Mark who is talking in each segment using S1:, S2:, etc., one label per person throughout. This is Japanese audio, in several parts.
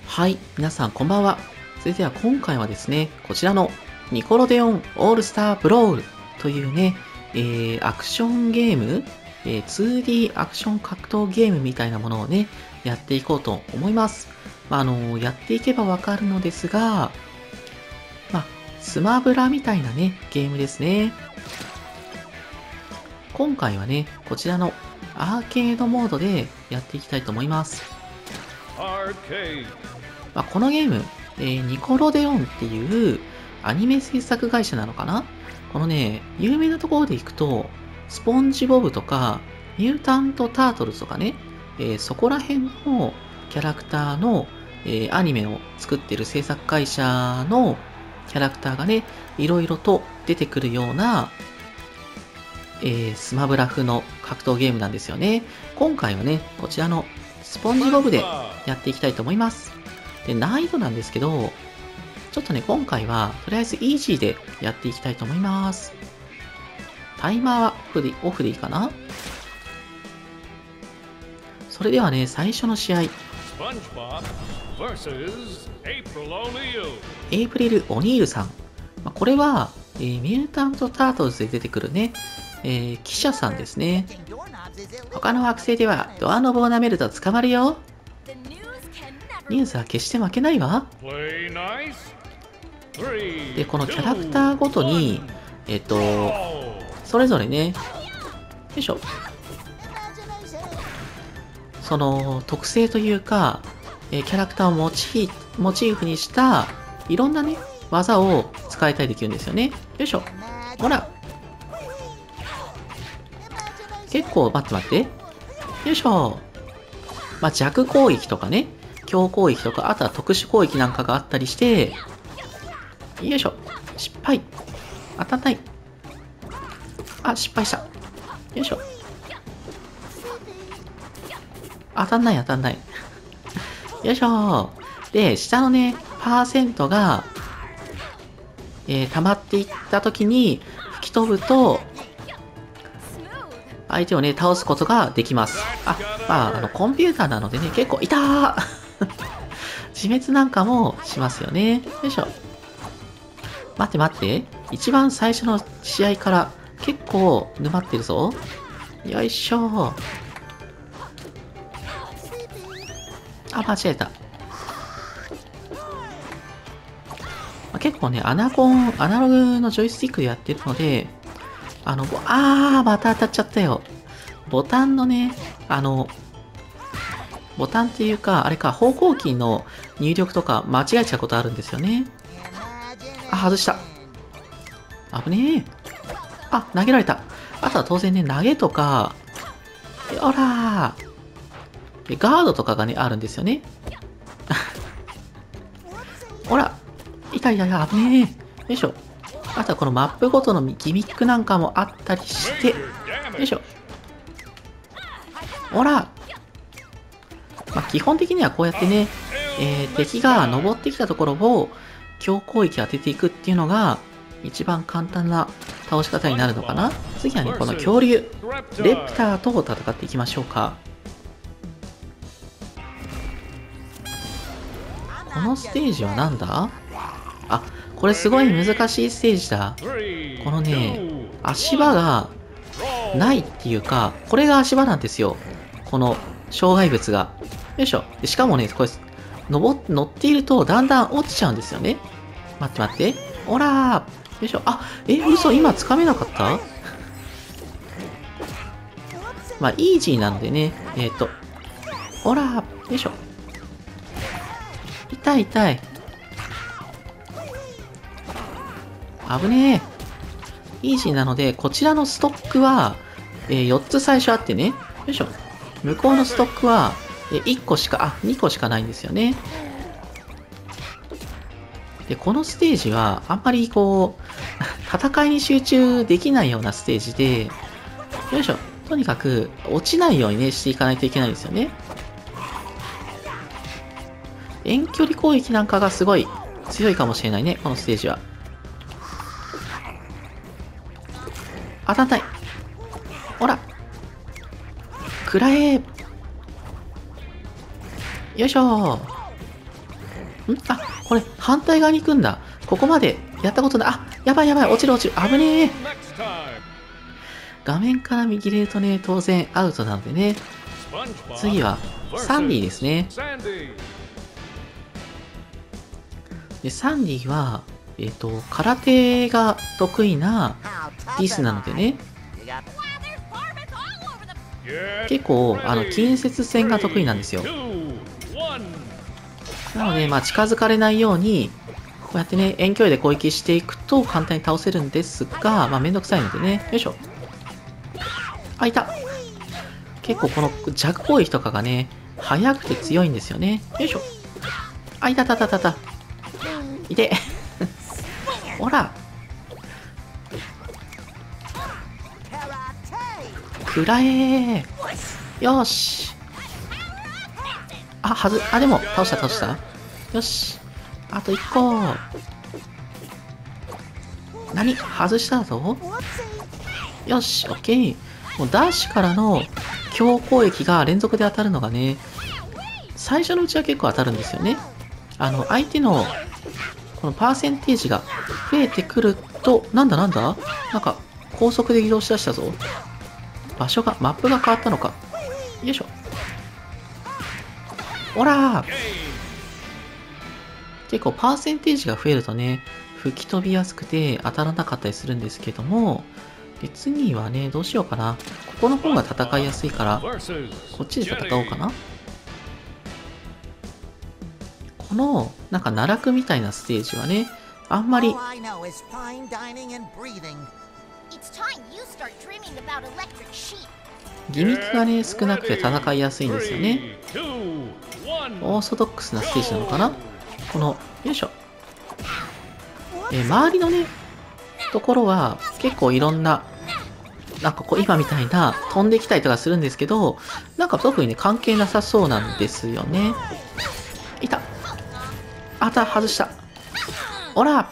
S1: はい、皆さんこんばんは。それでは今回はですね、こちらのニコロデオンオールスターブロールというね、アクションゲーム、2D アクション格闘ゲームみたいなものをね、やっていこうと思います。やっていけばわかるのですが、スマブラみたいなね、ゲームですね。今回はね、こちらのアーケードモードでやっていきたいと思います。このゲーム、ニコロデオンっていうアニメ制作会社なのかな。このね、有名なところでいくと、スポンジボブとか、ミュータント・タートルズとかね、そこら辺のキャラクターの、アニメを作ってる制作会社のキャラクターがね、いろいろと出てくるような、スマブラ風の格闘ゲームなんですよね。今回はね、こちらのスポンジボブでやっていきたいと思います。で、難易度なんですけど、ちょっとね、今回はとりあえずイージーでやっていきたいと思います。タイマーはオフでいいかな。それではね、最初の試合。エイプリル・オニールさん。これは、ミュータント・タートルズで出てくるね、記者さんですね。他の惑星ではドアノブを舐めると捕まるよ。ニュースは決して負けないわ。で、このキャラクターごとに、それぞれね、よいしょ。その特性というか、キャラクターをモチーフにしたいろんなね、技を使えたりできるんですよね。よいしょ。ほら。結構、待って。よいしょ。弱攻撃とかね、強攻撃とか、あとは特殊攻撃なんかがあったりして、よいしょ。失敗。当たんない。あ、失敗した。よいしょ。当たんない。よいしょ。で、下のね、パーセントが、溜まっていった時に吹き飛ぶと、相手をね、倒すことができます。コンピューターなのでね、結構、いたー自滅なんかもしますよね。よいしょ。待って。一番最初の試合から結構沼ってるぞ。よいしょ。あ、間違えた。結構ね、アナログのジョイスティックでやってるので、また当たっちゃったよ。ボタンのね、ボタンっていうか、あれか、方向キーの入力とか間違えちゃうことあるんですよね。あ、外した。危ねえ。あ、投げられた。あとは当然ね、投げとか、ほらー。ガードとかがね、あるんですよね。ほら。痛い、危ねえ。よいしょ。あとはこのマップごとのギミックなんかもあったりして、よいしょ。ほら。基本的にはこうやってね、敵が登ってきたところを強攻撃当てていくっていうのが一番簡単な倒し方になるのかな。次はね、この恐竜、レプターと戦っていきましょうか。このステージはなんだ？あ、これすごい難しいステージだ。このね、足場がないっていうか、これが足場なんですよ。この障害物が。よいしょ。しかもね、これ、乗っているとだんだん落ちちゃうんですよね。待って。ほらー。よいしょ。あ、嘘、今掴めなかった？イージーなのでね、ほらー。よいしょ。痛い。危ねえ。イージーなので、こちらのストックは、4つ最初あってね。よいしょ。向こうのストックは、2個しかないんですよね。で、このステージは、あんまりこう、戦いに集中できないようなステージで、よいしょ。とにかく、落ちないようにね、していかないといけないんですよね。遠距離攻撃なんかがすごい強いかもしれないね、このステージは。当たんない。ほら。食らえ。よいしょ。 あ、これ反対側に行くんだ。ここまでやったことない。あ、やばいやばい、落ちる落ちる。危ねえ。画面から見切れるとね、当然アウトなのでね。次はサンディですね。で、サンディは、空手が得意なディスなのでね。結構、近接戦が得意なんですよ。なので、まあ、近づかれないように、こうやってね、遠距離で攻撃していくと簡単に倒せるんですが、まあ、めんどくさいのでね。よいしょ。あ、いた。結構この弱攻撃とかがね、速くて強いんですよね。よいしょ。あ、いたたたたた。いて。ほら。くらえ。よし。あ、でも、倒した。よし。あと1個。何外したぞ。よし、オッケー。もうダッシュからの強攻撃が連続で当たるのがね、最初のうちは結構当たるんですよね。相手の、このパーセンテージが増えてくると、なんだなんか、高速で移動しだしたぞ。マップが変わったのか。よいしょ。ほらー。結構パーセンテージが増えるとね、吹き飛びやすくて当たらなかったりするんですけども、で次はね、どうしようかな。ここの方が戦いやすいから、こっちで戦おうかな。この、奈落みたいなステージはね、あんまり、ギミックがね、少なくて戦いやすいんですよね。オーソドックスなステージなのかな。この、よいしょ。周りのね、ところは結構いろんな、今みたいな飛んできたりとかするんですけど、特にね、関係なさそうなんですよね。いた。外した。ほら。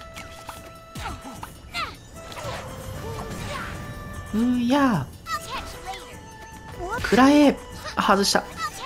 S1: くらえ。外した。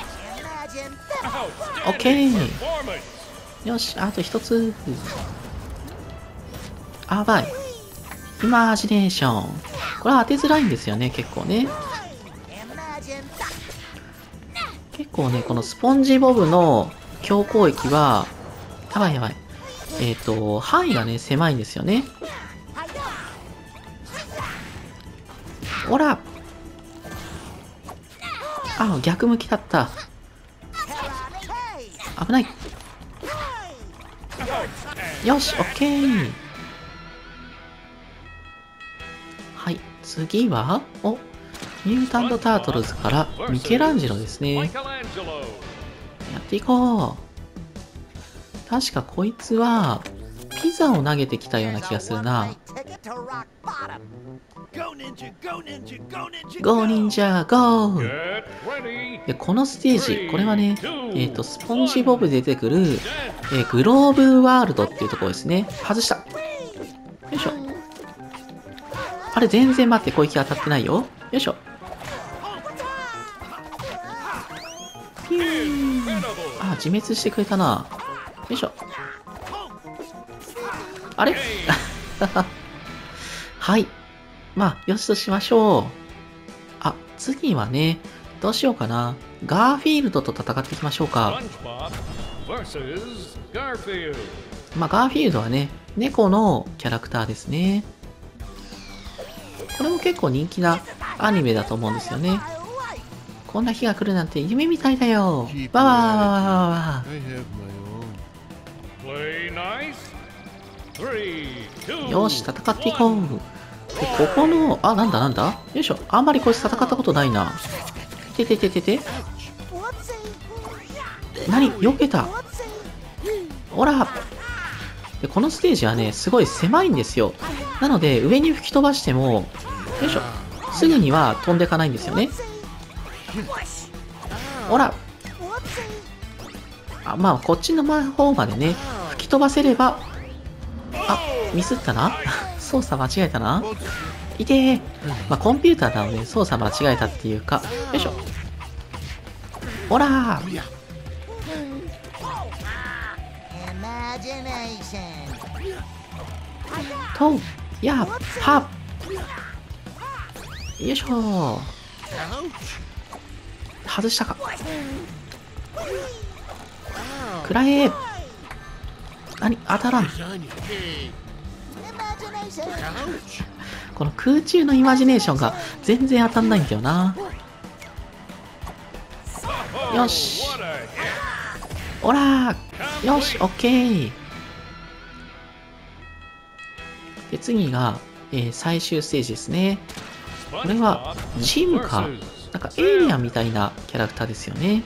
S1: オッケー。よし、あと一つ。あばい。イマージネーション。これは当てづらいんですよね、結構ね。結構ね、このスポンジボブの強攻撃は、やばい。範囲がね、狭いんですよね。ほら。逆向きだった。危ない。よし、オッケー。はい、次は、ミュータント・タートルズからミケランジェロですね。やっていこう。確かこいつは、ピザを投げてきたような気がするな。ゴー忍者ゴー。で、このステージ、これはね、スポンジボブで出てくる、グローブワールドっていうところですね。外した。よいしょ。あれ、全然待って、攻撃当たってないよ。よいしょ。ピューン。自滅してくれたな。よいしょ。あれはい。よしとしましょう。次はね、どうしようかな。ガーフィールドと戦っていきましょうか。ガーフィールドはね、猫のキャラクターですね。これも結構人気なアニメだと思うんですよね。こんな日が来るなんて夢みたいだよ。わわわわわわ。よし、戦っていこう。で、ここの、なんだよいしょ。あんまりこいつ戦ったことないな。何避けた。ほら。で、このステージはね、すごい狭いんですよ。なので、上に吹き飛ばしても、よいしょ。すぐには飛んでいかないんですよね。ほら。こっちの方までね、吹き飛ばせれば、ミスったな。操作間違えたな。いてー。コンピューターなので操作間違えたっていうか、よいしょ。ほらー。 とうやっはっよいしょ。外したか。くらえ。何当たらん。この空中のイマジネーションが全然当たんないんだよな。よし。おらー。よし、オッケー。で、次が、最終ステージですね。これは、チームか。なんかエイリアンみたいなキャラクターですよね。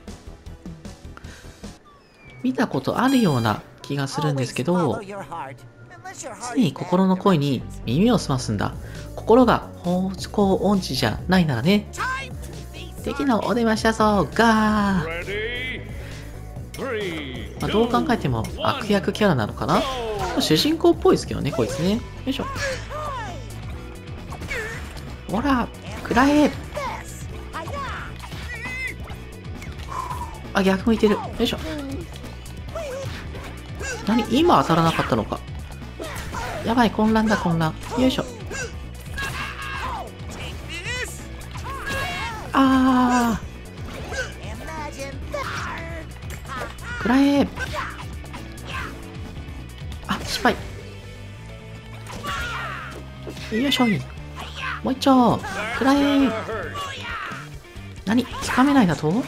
S1: 見たことあるような気がするんですけど、常に心の声に耳を澄ますんだ。心が方向音痴じゃないならね。敵のお出ましだぞ、ガー。まあ、どう考えても悪役キャラなのかな。主人公っぽいですけどね、こいつね。よいしょ。ほら、くらえ。あ、逆向いてる。よいしょ。何今当たらなかったのか。やばい、混乱だ、混乱。よいしょ。あー。くらえ。あ、失敗。よいしょい。もう一丁。くらえ。何つかめないだと。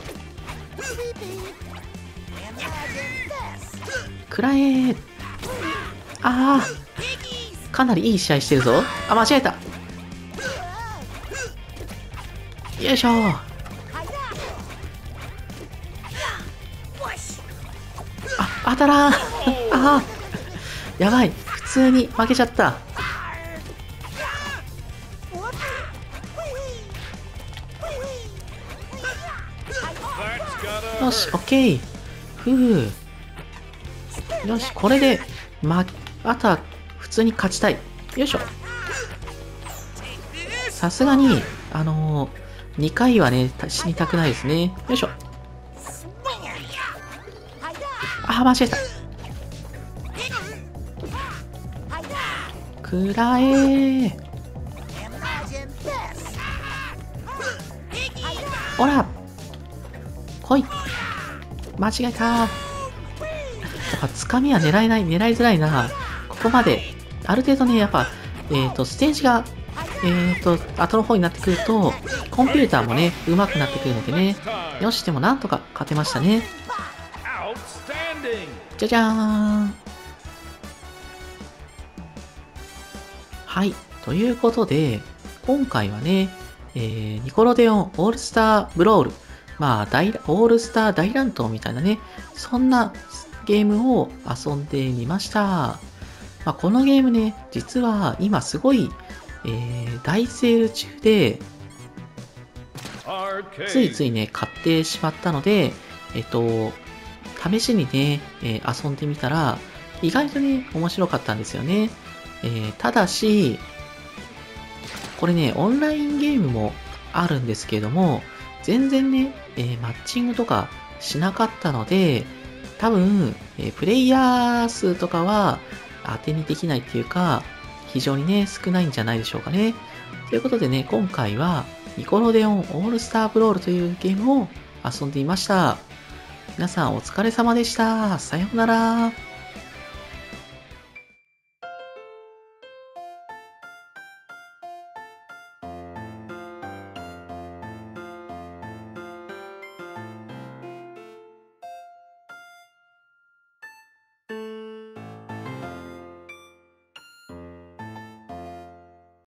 S1: くらえ。あー。かなりいい試合してるぞ。あ、間違えた。よいしょ。あ、当たらん。あー。やばい。普通に負けちゃった。よし、オッケー。ふう。よし、これで、あとは普通に勝ちたい。よいしょ。さすがに、2回はね、死にたくないですね。よいしょ。あ、間違えた。くらえー。ほら来い。間違えた。やっぱつかみは狙いづらいな。ここまで。ある程度ね、やっぱ、ステージが、後の方になってくると、コンピューターもね、上手くなってくるのでね。よし、でもなんとか勝てましたね。じゃじゃーん。はい。ということで、今回はね、ニコロデオンオールスターブロール。まあ、オールスター大乱闘みたいなね、そんなゲームを遊んでみました。まあ、このゲームね、実は今すごい、大セール中で、ついついね、買ってしまったので、試しにね、遊んでみたら、意外とね、面白かったんですよね。ただし、これね、オンラインゲームもあるんですけれども、全然ね、マッチングとかしなかったので、多分、プレイヤー数とかは当てにできないっていうか、非常にね、少ないんじゃないでしょうかね。ということでね、今回は、ニコロデオンオールスターブロールというゲームを遊んでいました。皆さんお疲れ様でした。さようなら。